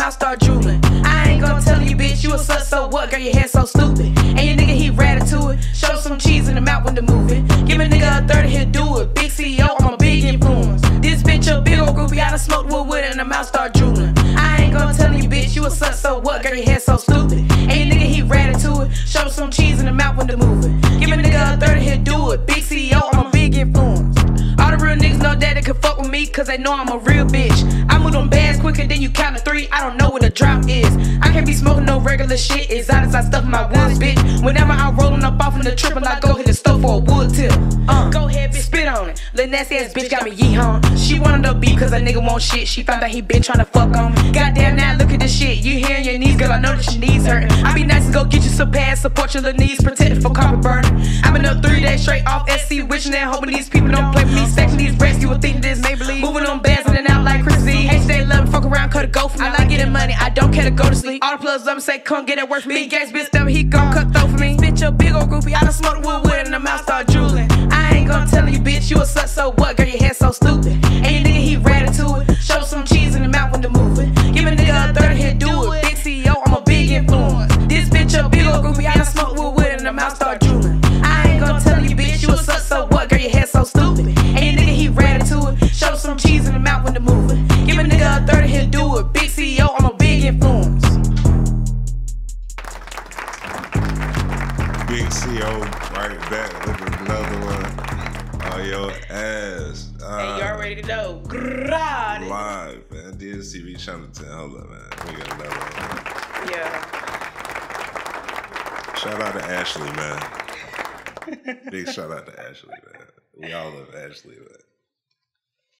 mouth start drooling. I ain't gonna tell you, bitch, you a slut, so what? Girl, your hair so stupid. And your nigga, he ratatouille. Show some cheese in the mouth when the moving. Give a nigga a 30, he'll do it. Big CEO, I'm a big influence. This bitch a big old groupie, I done smoked wood with it and the mouth start drooling. I ain't gonna tell you, bitch, you a slut, so what? Girl, your hair so stupid. And your nigga, he ratatouille. Show some cheese in the mouth when the moving. Give a nigga a 30, he'll do it. Big CEO, I'm a big influence. All the real niggas know that they can fuck with me, cause they know I'm a real bitch. I move them bags quicker than you count to 3, I don't know what a drop is. I can't be smoking no regular shit, as hot as I stuff in my woods, bitch. Whenever I'm rolling up off in the triple, I go hit the stove for a wood tip. Go ahead, bitch, spit on it. Little nasty ass bitch got me yee-haw. She wanted to beat cause a nigga want shit. She found out he been tryna fuck on me. Goddamn, now look at this shit. You hearing your knees, girl, I know that your knees hurting. I be nice to go get you some pads, support your little knees, protected from carpet burning. I've been up 3 days straight off SC, wishing and hoping these people don't play with me. Stacking these breasts, you would think this Maybelline. Moving on bags in and out like Chris Z. Hey, stay love, fuck around, cut a go for me. I like getting money, I don't care to go to sleep. All the plugs up and say, come get that work for me. Big gas bitch, he gon' cut throat for me. Bitch, a big old groupie, I done smoked wood with it and the mouth start drooling. I ain't gonna tell you, bitch, you a slut, so what? Girl, your hair so stupid. And your nigga, he ratatouille. Show some cheese in the mouth when the moving. Give a nigga a 30, he'll do it. Big CEO, I'm a big influence. This bitch a big old groupie, I done smoked wood with it and the mouth start drooling. I ain't gonna tell you, bitch, you a slut, so what? Girl, your hair so stupid. And your nigga, he ratatouille. Show some cheese in the mouth when the moving. Give a nigga a 30, he'll do it. Big CEO, I'm a big influence. Big CEO, right back with another one on your ass. Hey, you already know. Grrrr. Live, man. DSTV Channel 10. Hold up, man. We got another one. Yeah. Shout out to Ashley, man. Big shout out to Ashley, man. We all love Ashley, man.